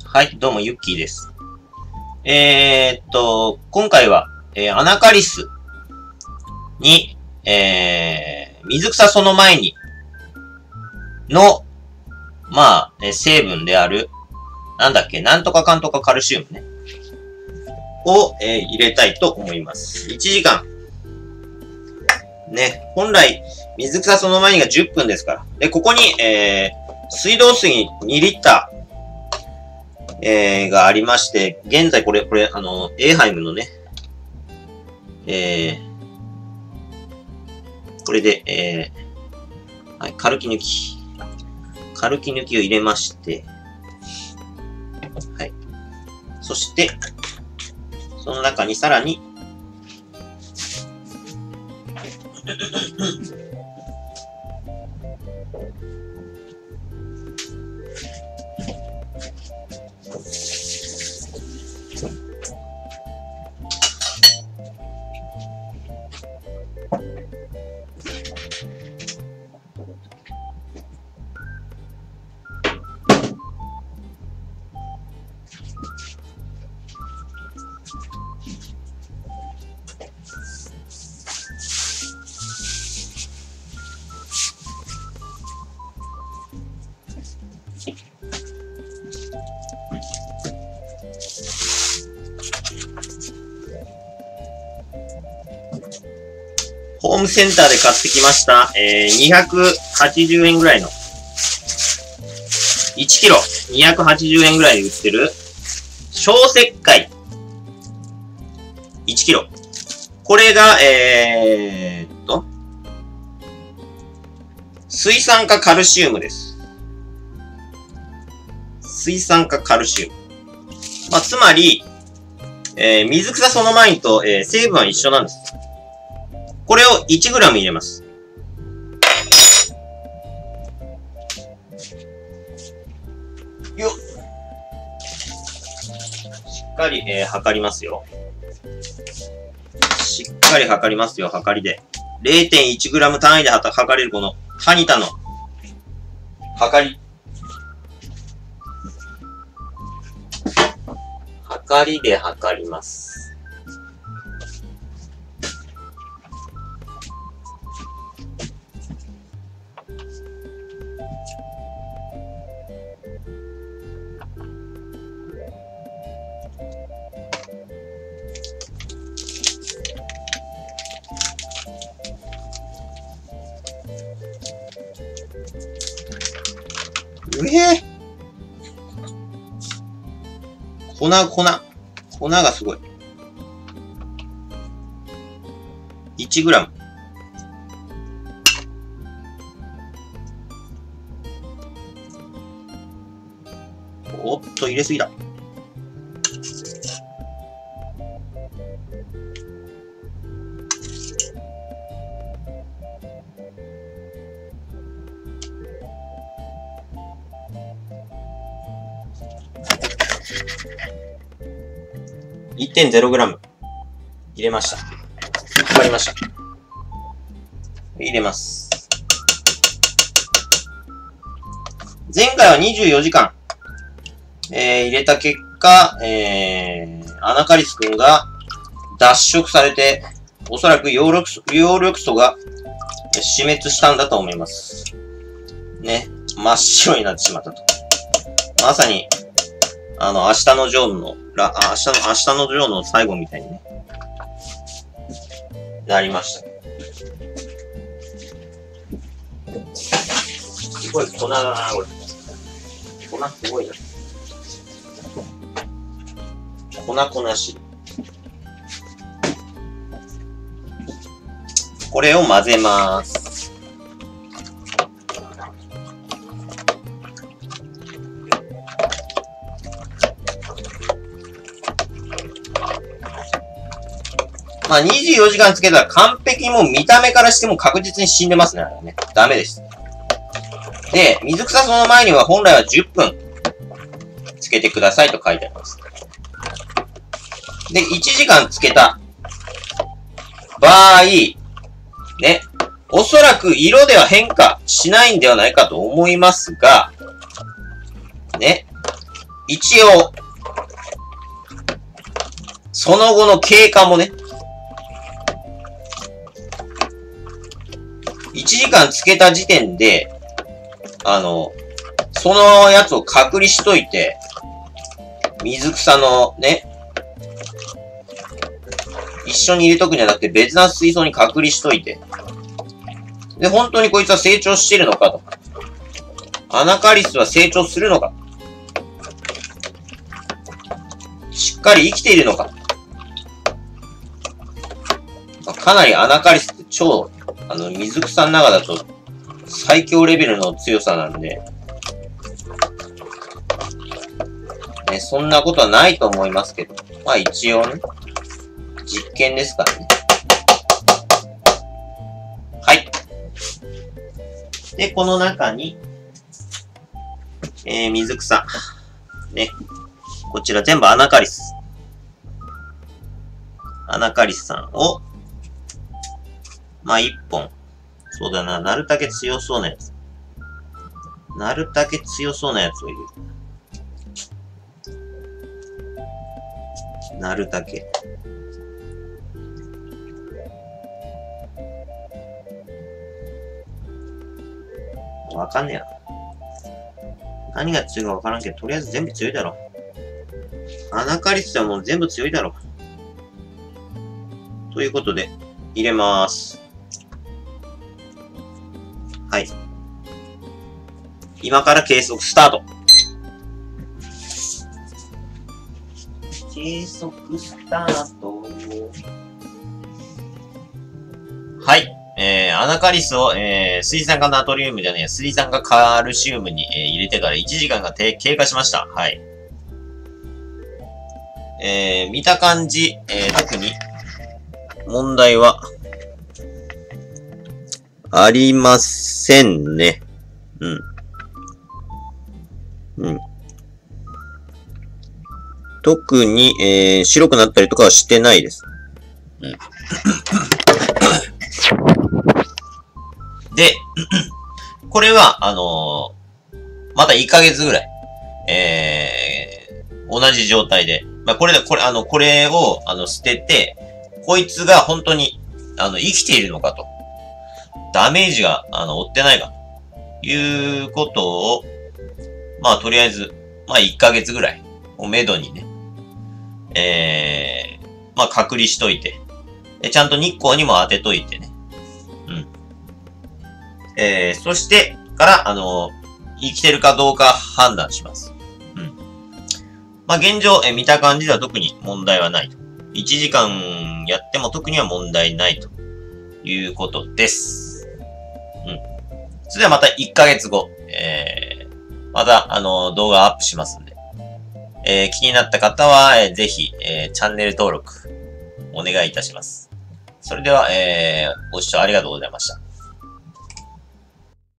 はい、どうも、ゆっきーです。今回は、アナカリスに、水草その前にの、成分である、なんとかかんとかカルシウムね。を、入れたいと思います。1時間。ね、本来、水草その前にが10分ですから。で、ここに、水道水2リッター、がありまして、現在これ、エーハイムのね、これで、はい、カルキ抜きを入れまして、はい。そして、その中にさらに、ホームセンターで買ってきました、280円ぐらいの、1キロ280円ぐらいで売ってる、小石灰、1キロ。これが、水酸化カルシウムです。水酸化カルシウム。つまり、水草その前にと、成分は一緒なんです。これを 1g 入れます。よっ。しっかり、測りますよ。しっかり測りますよ、測りで。0.1g 単位で測れるこの、タニタの、測り。測りで測ります。粉がすごい。1g。おっと、入れすぎだ。1.0g 入れました。測りました。入れます。前回は24時間、入れた結果、アナカリス君が脱色されて、おそらく葉緑素が死滅したんだと思います。ね。真っ白になってしまったと。まさに、明日のジョーの、明日のジョーの最後みたいにね、なりました。すごい粉だな、これ。粉すごいな。粉し。これを混ぜます。24時間つけたら完璧もう見た目からしても確実に死んでますね。あれね。ダメです。で、水草その前には本来は10分つけてくださいと書いてあります。で、1時間つけた場合、ね、おそらく色では変化しないんではないかと思いますが、ね、 一応、その後の経過もね、1時間つけた時点で、そのやつを隔離しといて、水草のね、一緒に入れとくんじゃなくて別な水槽に隔離しといて、で、本当にこいつは成長してるのかと。アナカリスは成長するのか。しっかり生きているのか。かなりアナカリスって超、水草の中だと最強レベルの強さなんで、ね、そんなことはないと思いますけど、まあ一応ね、実験ですからね。はい。で、この中に、水草。ね。こちら全部アナカリス。アナカリスさんを、まあ、一本。そうだな。なるだけ強そうなやつ。なるだけ強そうなやつを入れる。なるだけ。わかんねえな。何が強いかわからんけど、とりあえず全部強いだろ。アナカリスはもう全部強いだろ。ということで、入れまーす。はい。今から計測スタート。計測スタート。はい。アナカリスを、水酸化ナトリウムじゃねえ、水酸化カルシウムに、入れてから1時間が経過しました。はい。見た感じ、特に問題はありませんね。うん。うん。特に、白くなったりとかはしてないです。うん。で、これは、また1ヶ月ぐらい、同じ状態で、まあ、これを、捨てて、こいつが本当に、生きているのかと。ダメージが、負ってないかということを、まあ、とりあえず、まあ、1ヶ月ぐらいをめどにね、まあ、隔離しといて、ちゃんと日光にも当てといてね。うん。そしてから、生きてるかどうか判断します。うん。まあ、現状、見た感じでは特に問題はないと。1時間やっても特には問題ないということです。うん。それではまた1ヶ月後、また、動画アップしますんで。気になった方は、ぜひ、チャンネル登録、お願いいたします。それでは、ご視聴ありがとうございました。